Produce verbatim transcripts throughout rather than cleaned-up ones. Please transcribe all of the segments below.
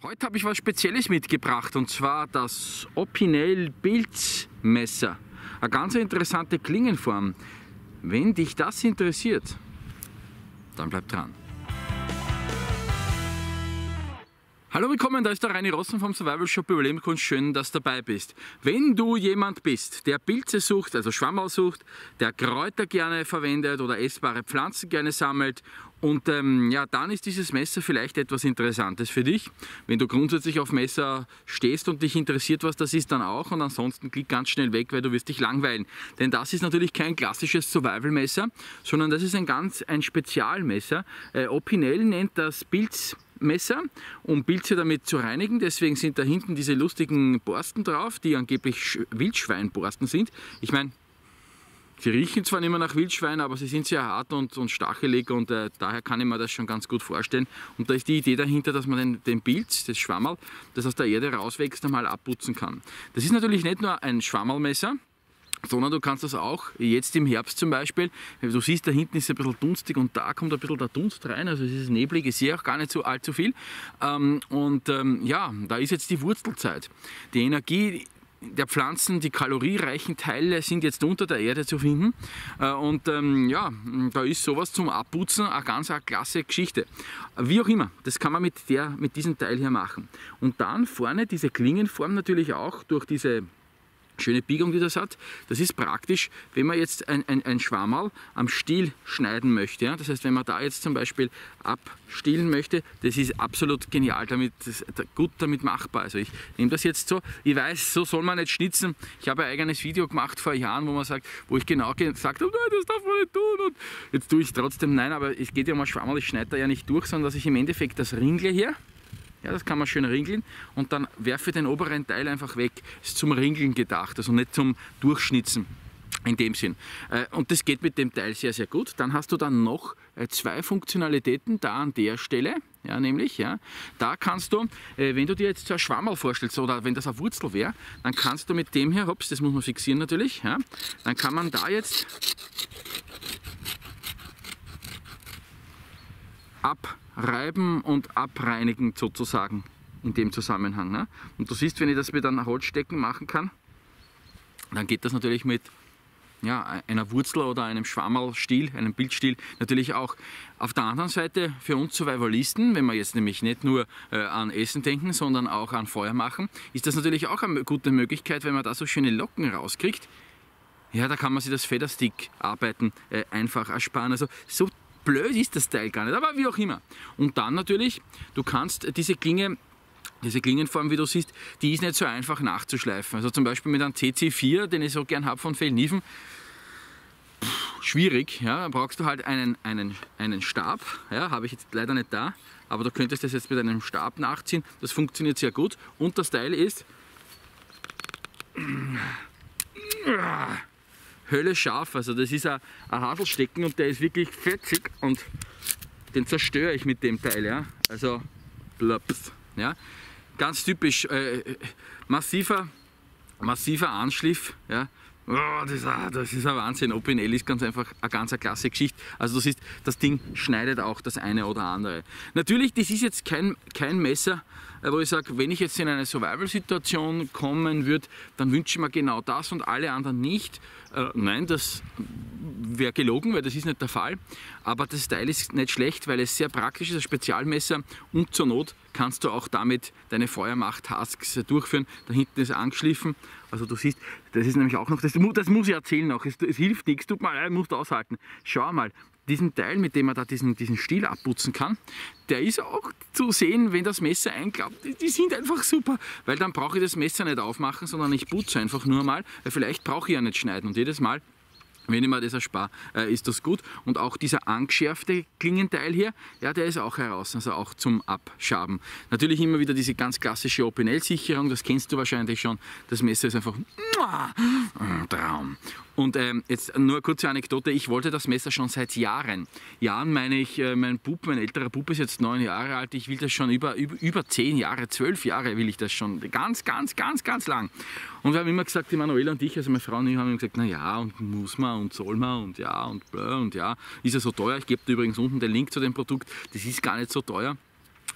Heute habe ich was Spezielles mitgebracht, und zwar das Opinel Pilzmesser. Eine ganz interessante Klingenform. Wenn dich das interessiert, dann bleib dran. Hallo, willkommen, da ist der Reini Rossen vom Survival Shop Überlebenskunst. Schön, dass du dabei bist. Wenn du jemand bist, der Pilze sucht, also Schwammerl sucht, der Kräuter gerne verwendet oder essbare Pflanzen gerne sammelt, und ähm, ja, dann ist dieses Messer vielleicht etwas Interessantes für dich. Wenn du grundsätzlich auf Messer stehst und dich interessiert, was das ist, dann auch. Und ansonsten klick ganz schnell weg, weil du wirst dich langweilen. Denn das ist natürlich kein klassisches Survival-Messer, sondern das ist ein ganz ein Spezialmesser. Äh, Opinel nennt das Pilzmesser, um Pilze damit zu reinigen. Deswegen sind da hinten diese lustigen Borsten drauf, die angeblich Wildschweinborsten sind. Ich meine, sie riechen zwar nicht mehr nach Wildschwein, aber sie sind sehr hart und, und stachelig, und äh, daher kann ich mir das schon ganz gut vorstellen. Und da ist die Idee dahinter, dass man den, den Pilz, das Schwammerl, das aus der Erde rauswächst, einmal abputzen kann. Das ist natürlich nicht nur ein Schwammerlmesser, sondern du kannst das auch jetzt im Herbst zum Beispiel, du siehst, da hinten ist es ein bisschen dunstig und da kommt ein bisschen der Dunst rein, also es ist neblig, ich sehe auch gar nicht so allzu viel. Ähm, und ähm, ja, da ist jetzt die Wurzelzeit. Die Energie der Pflanzen, die kaloriereichen Teile sind jetzt unter der Erde zu finden, und ähm, ja, da ist sowas zum Abputzen eine ganz eine klasse Geschichte. Wie auch immer, das kann man mit, der, mit diesem Teil hier machen. Und dann vorne diese Klingenform natürlich auch durch diese schöne Biegung, die das hat. Das ist praktisch, wenn man jetzt ein, ein, ein Schwammerl am Stiel schneiden möchte. Ja? Das heißt, wenn man da jetzt zum Beispiel abstielen möchte, das ist absolut genial, damit, das, gut damit machbar. Also ich nehme das jetzt so, ich weiß, so soll man nicht schnitzen. Ich habe ein eigenes Video gemacht vor Jahren, wo man sagt, wo ich genau gesagt habe, nein, das darf man nicht tun. Und jetzt tue ich es trotzdem, nein, aber es geht ja um ein Schwammerl, ich schneide da ja nicht durch, sondern dass ich im Endeffekt das ringle hier. Ja, das kann man schön ringeln, und dann werfe den oberen Teil einfach weg. Ist zum Ringeln gedacht, also nicht zum Durchschnitzen in dem Sinn. Und das geht mit dem Teil sehr, sehr gut. Dann hast du dann noch zwei Funktionalitäten da an der Stelle. Ja, nämlich, ja, da kannst du, wenn du dir jetzt so ein Schwammerl vorstellst, oder wenn das eine Wurzel wäre, dann kannst du mit dem hier, hops, das muss man fixieren natürlich, ja, dann kann man da jetzt abreiben und abreinigen sozusagen in dem Zusammenhang. Ne? Und du siehst, wenn ich das mit einem Holzstecken machen kann, dann geht das natürlich mit ja, einer Wurzel oder einem Schwammerlstiel, einem Pilzstiel natürlich auch. Auf der anderen Seite für uns Survivalisten, wenn wir jetzt nämlich nicht nur äh, an Essen denken, sondern auch an Feuer machen, ist das natürlich auch eine gute Möglichkeit, wenn man da so schöne Locken rauskriegt. Ja, da kann man sich das Federstick-Arbeiten äh, einfach ersparen. Also so blöd ist das Teil gar nicht, aber wie auch immer. Und dann natürlich, du kannst diese Klinge, diese Klingenform, wie du siehst, die ist nicht so einfach nachzuschleifen. Also zum Beispiel mit einem C C vier, den ich so gern habe von Fellniven, schwierig. Ja, da brauchst du halt einen, einen, einen Stab, ja, habe ich jetzt leider nicht da, aber du könntest das jetzt mit einem Stab nachziehen. Das funktioniert sehr gut, und das Teil ist Hölle scharf, also das ist ein, ein Haselstecken, und der ist wirklich fetzig, und den zerstöre ich mit dem Teil, ja, also blaps, ja, ganz typisch, äh, massiver, massiver Anschliff, ja. Oh, das, das ist ein Wahnsinn. Opinel ist ganz einfach eine ganz eine klasse Geschichte. Also du siehst, das Ding schneidet auch das eine oder andere. Natürlich, das ist jetzt kein, kein Messer, wo ich sage, wenn ich jetzt in eine Survival-Situation kommen würde, dann wünsche ich mir genau das und alle anderen nicht. Äh, nein, das wäre gelogen, weil das ist nicht der Fall. Aber das Teil ist nicht schlecht, weil es sehr praktisch ist, ein Spezialmesser, und zur Not kannst du auch damit deine Feuermacht-Tasks durchführen. Da hinten ist angeschliffen. Also du siehst, das ist nämlich auch noch, das, das muss ich erzählen auch, es, es hilft nichts, tut mal, musst du aushalten. Schau mal, diesen Teil, mit dem man da diesen, diesen Stiel abputzen kann, der ist auch zu sehen, wenn das Messer einklappt. Die, die sind einfach super, weil dann brauche ich das Messer nicht aufmachen, sondern ich putze einfach nur mal, weil vielleicht brauche ich ja nicht schneiden, und jedes Mal, wenn ich mir das erspare, äh, ist das gut. Und auch dieser angeschärfte Klingenteil hier, ja, der ist auch heraus, also auch zum Abschaben. Natürlich immer wieder diese ganz klassische Opinel-Sicherung, das kennst du wahrscheinlich schon. Das Messer ist einfach ein Traum. Und ähm, jetzt nur eine kurze Anekdote, ich wollte das Messer schon seit Jahren. Jahren meine ich, äh, mein Bub, mein älterer Bub ist jetzt neun Jahre alt, ich will das schon über, über, über zehn Jahre, zwölf Jahre will ich das schon, ganz, ganz, ganz, ganz lang. Und wir haben immer gesagt, die Manuela und ich, also meine Frau und ich, haben immer gesagt, na ja, und muss man und soll man und ja und blö und ja, ist ja so teuer. Ich gebe dir übrigens unten den Link zu dem Produkt, das ist gar nicht so teuer.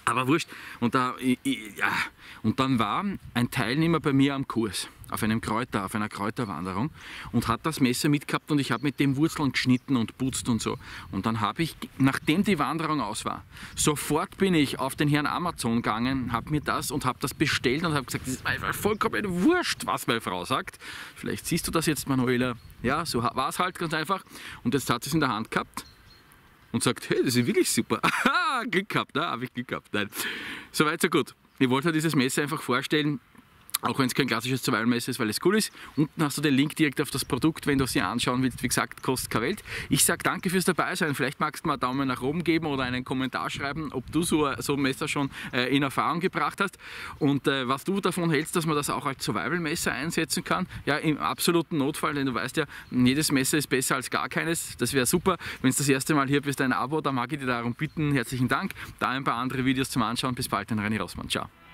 Aber wurscht. Und, da, ich, ich, ja. und dann war ein Teilnehmer bei mir am Kurs, auf einem Kräuter, auf einer Kräuterwanderung und hat das Messer mitgehabt und ich habe mit dem Wurzeln geschnitten und putzt und so. Und dann habe ich, nachdem die Wanderung aus war, sofort bin ich auf den Herrn Amazon gegangen, habe mir das und habe das bestellt und habe gesagt, das ist mir vollkommen wurscht, was meine Frau sagt. Vielleicht siehst du das jetzt, Manuela. Ja, so war es halt ganz einfach. Und jetzt hat sie es in der Hand gehabt. Und sagt, hey, das ist wirklich super. Glück gehabt, ne? Habe ich Glück gehabt. Nein. Soweit, so gut. Ich wollte halt dieses Messer einfach vorstellen, auch wenn es kein klassisches Survival-Messer ist, weil es cool ist. Unten hast du den Link direkt auf das Produkt, wenn du es dir anschauen willst. Wie gesagt, kostet keine Welt. Ich sage danke fürs Dabeisein. Vielleicht magst du mal einen Daumen nach oben geben oder einen Kommentar schreiben, ob du so, so ein Messer schon äh, in Erfahrung gebracht hast und äh, was du davon hältst, dass man das auch als Survival-Messer einsetzen kann. Ja, im absoluten Notfall, denn du weißt ja, jedes Messer ist besser als gar keines. Das wäre super. Wenn du das erste Mal hier bist, ein Abo, da mag ich dir darum bitten. Herzlichen Dank. Da ein paar andere Videos zum Anschauen. Bis bald, dein Reini Rossmann. Ciao.